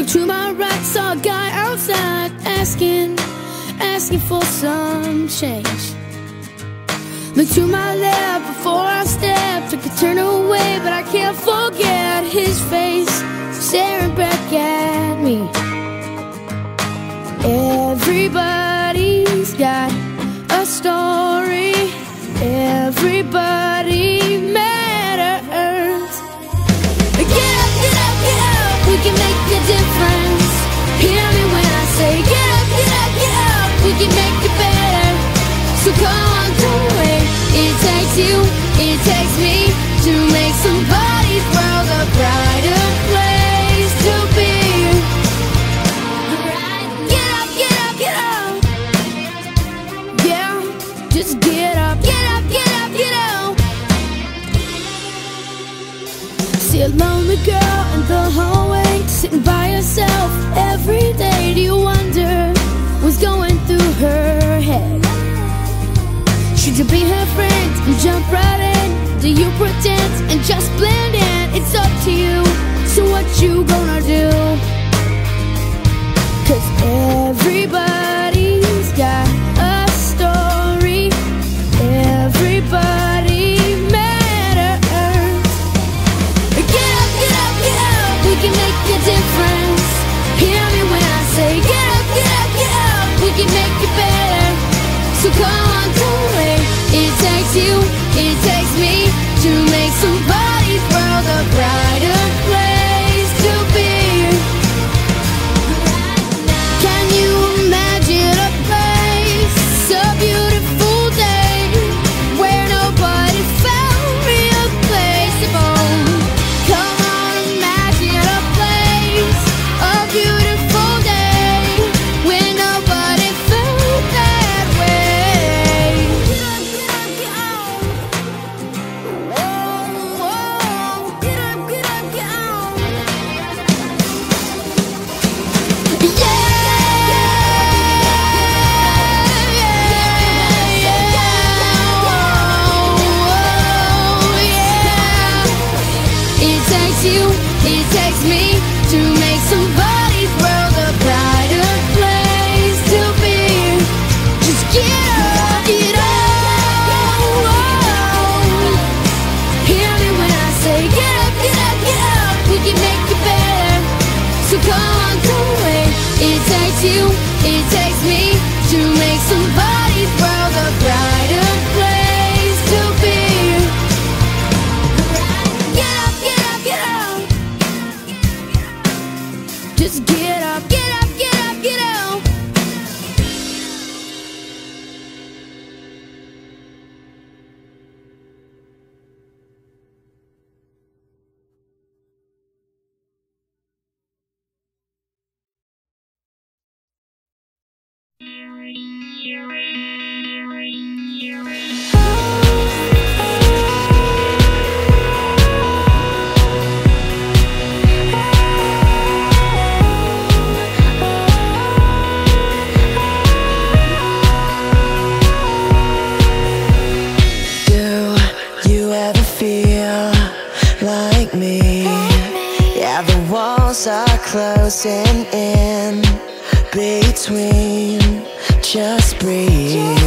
Look to my right, saw a guy outside asking for some change. Look to my left before I step, took a turn away, but I can't forget his face staring back at me. Everybody's got a story, everybody matters. Get up, get up, get up, we can make a difference. Hear me when I say get up, get up, get up, we can make it better. So come on, don't wait. It takes you, it takes me to make somebody's world a brighter place to be. Get up, get up, get up. Yeah, just get up, get up, get up, get up. See a lonely girl in the hallway, sitting by herself every day. Do you wonder what's going through her head? Should you be her friend and jump right in? Do you pretend and just blend in? It's up to you, so what you gonna do? 'Cause everybody's got a story, everybody matters. Get up, get up, get up, we can make a difference. Hear me when I say get up, get up, get up, we can make it better. So come on, don't wait. It takes you, it takes me to make somebody's world a brighter place to be. Can you imagine a place, a beautiful day, where nobody felt replaceable? Come on, imagine a place, a beautiful day, where nobody felt that way. Get up, get up, get up. Whoa, whoa. Get up, get up, get up. Yeah, yeah, yeah. Whoa, yeah. It takes you, it takes me to make somebody's world a brighter place to be. Just get up, get up. Hear me when I say get up, get up, get up, we can make it better. So come on, don't wait. It takes you, it takes me to make somebody's world a brighter place to be. Get up, get up, get up. Just get up, get up, get up, get up. Do you ever feel like me? Yeah, the walls are closing in between. Just breathe.